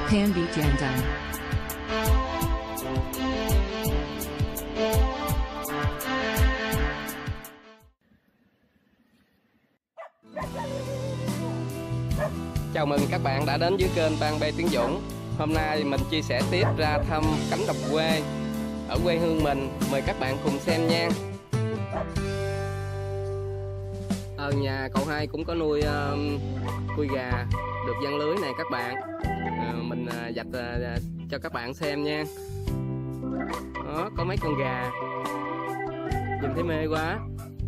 Pan bị Tiandang. Chào mừng các bạn đã đến với kênh Ban Bê Tiến Dũng. Hôm nay mình chia sẻ tiếp ra thăm cánh đồng quê ở quê hương mình. Mời các bạn cùng xem nha. Ở nhà cậu hai cũng có nuôi gà được giăng lưới này các bạn. Mình vạch cho các bạn xem nha. Đó, có mấy con gà, nhìn thấy mê quá.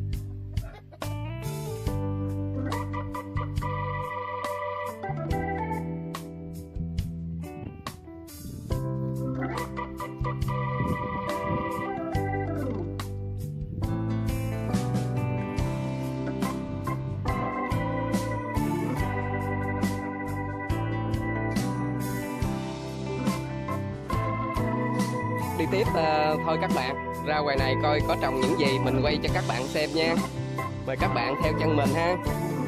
Đi tiếp thôi các bạn, ra ngoài này coi có trồng những gì mình quay cho các bạn xem nha. Mời các bạn theo chân mình ha.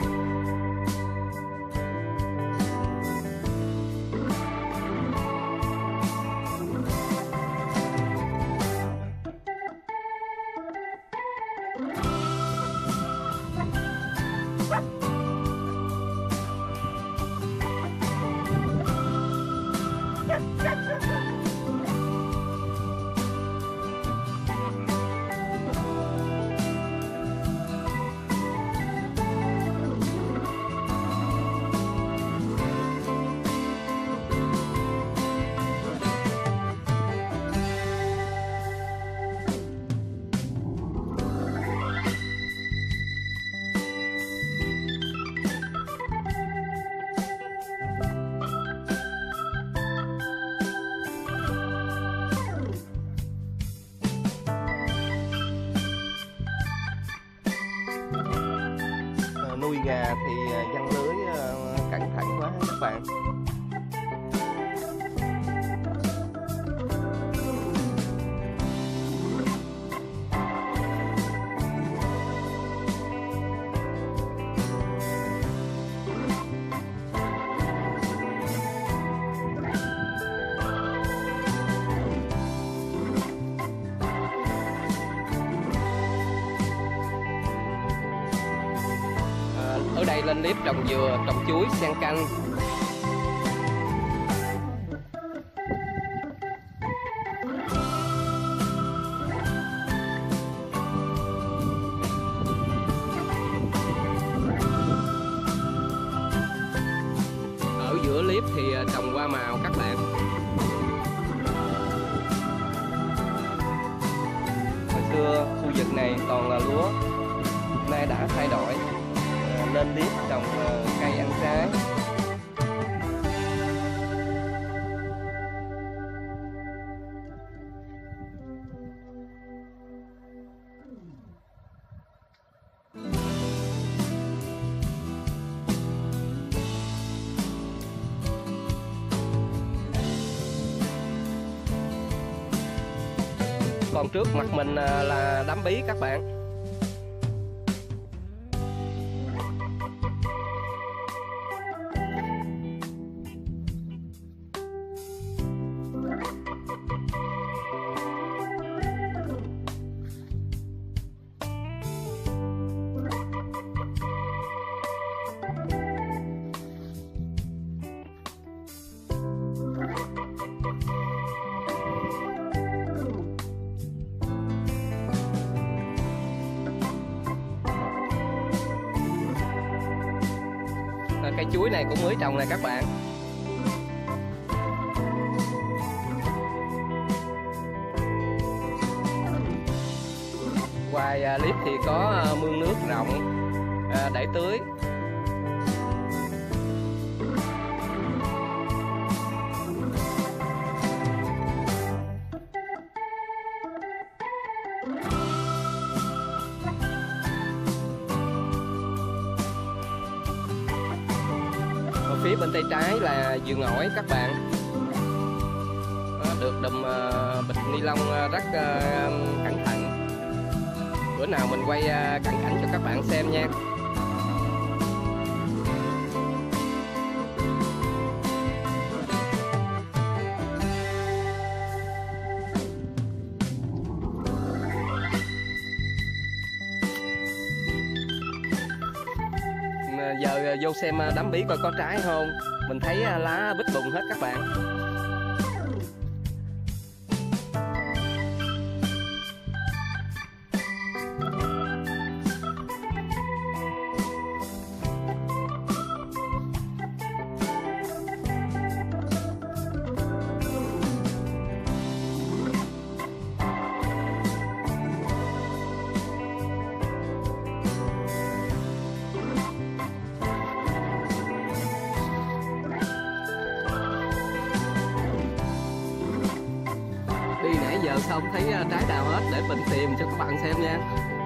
Nuôi gà thì giăng lưới cẩn thận quá các bạn. Ở đây lên clip trồng dừa, trồng chuối, xen canh. Ở giữa clip thì trồng hoa màu các bạn. Hồi xưa khu vực này toàn là lúa, nay đã thay đổi, lên clip trồng cây ăn trái. Còn trước mặt mình là đám bí các bạn. Cây chuối này cũng mới trồng này các bạn. Ngoài clip thì có mương nước rộng để tưới. Phía bên tay trái là vườn ổi các bạn. Được đùm bịch ni lông rất cẩn thận. Bữa nào mình quay cận cảnh cho các bạn xem nha. giờ vô xem đám bí coi có trái không. Mình thấy lá bít bùng hết các bạn. Đi nãy giờ xong thấy trái nào hết, để mình tìm cho các bạn xem nha.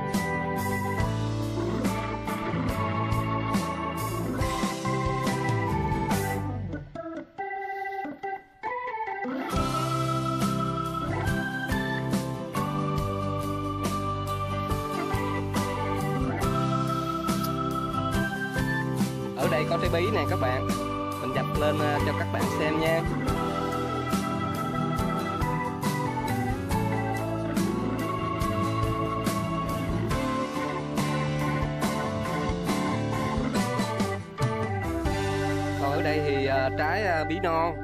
Ở đây có trái bí nè các bạn, mình dập lên cho các bạn xem nha. Còn ở đây thì trái bí non.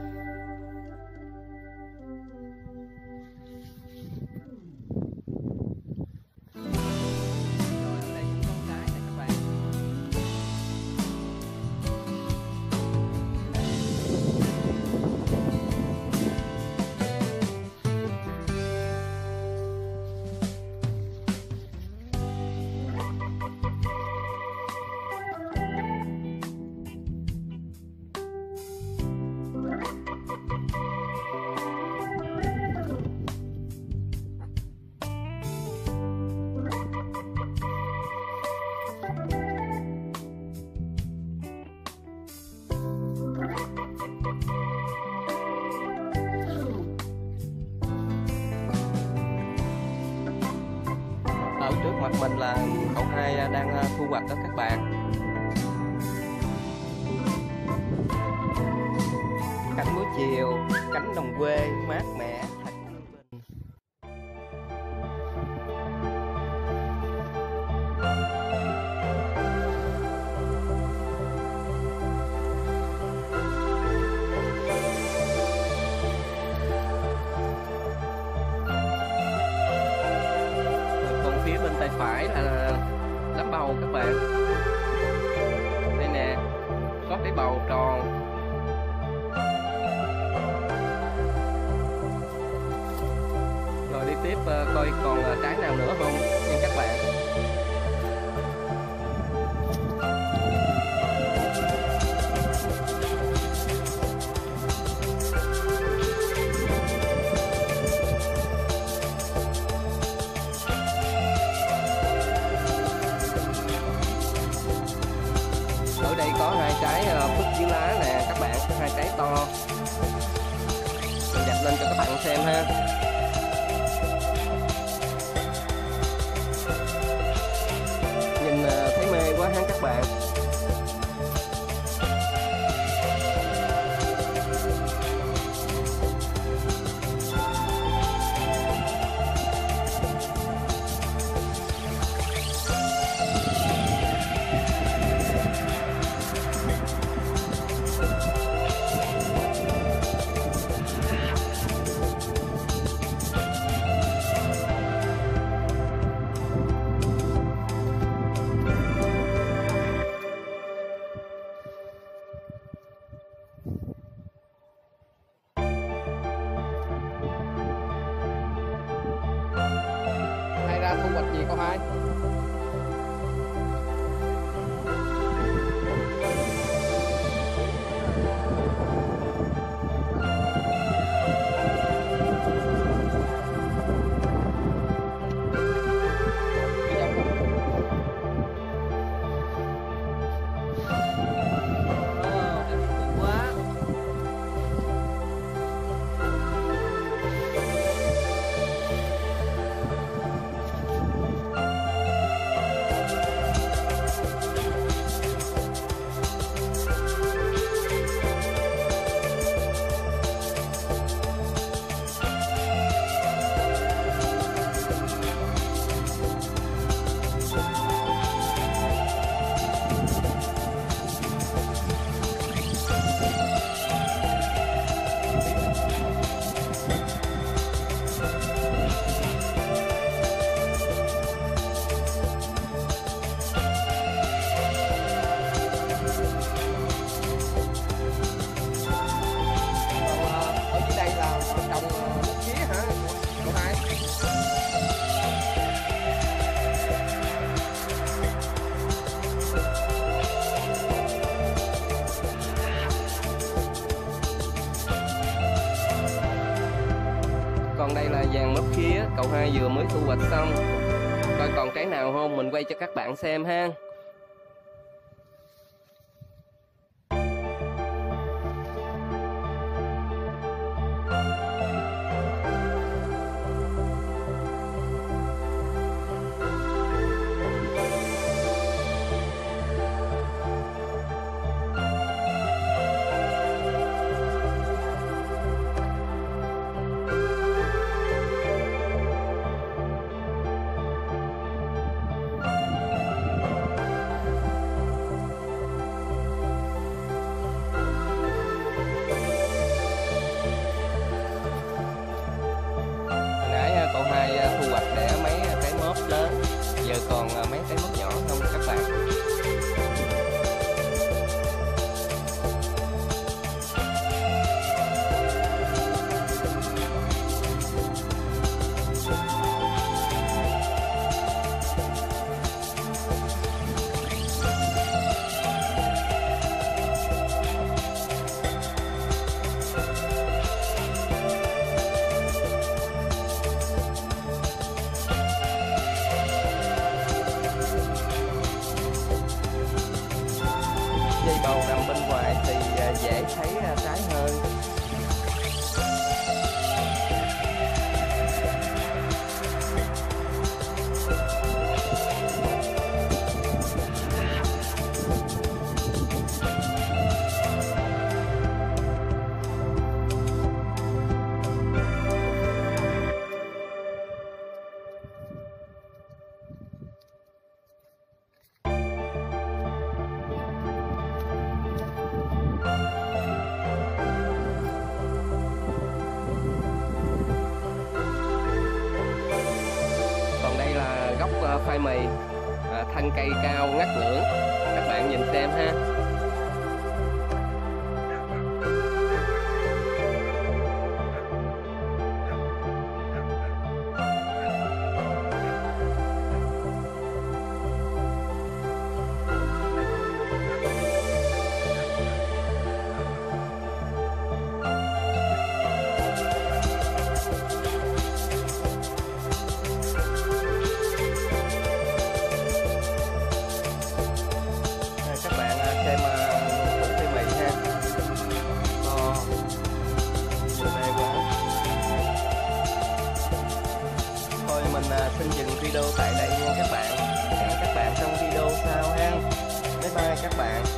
Ở trước mặt mình là cậu hai đang thu hoạch đó các bạn. Cảnh buổi chiều, cánh đồng quê mát mẻ thật yên bình. Phía bên tay phải là đám bầu các bạn. Đây nè, có cái bầu tròn. Rồi đi tiếp coi còn trái nào nữa không nha các bạn. Ở đây có hai trái phức dưới lá nè các bạn, hai trái to. Mình dập lên cho các bạn xem ha. Nhìn thấy mê quá ha các bạn. Thu hoạch gì con hai? kia cậu hai vừa mới thu hoạch xong. Coi còn trái nào không, mình quay cho các bạn xem ha. Cậu hai thu hoạch để mấy trái mớp lớn, giờ còn mấy trái mớp nhỏ không các bạn. Dây bầu nằm bên ngoài thì dễ thấy trái hơn. Gốc khoai mì, thân cây cao ngắt ngưỡng, các bạn nhìn xem ha. Xem củ khoai mì ha. Mê quá. Thôi mình xin dừng video tại đây nha các bạn. Hẹn các bạn trong video sau ha. Bye bye các bạn.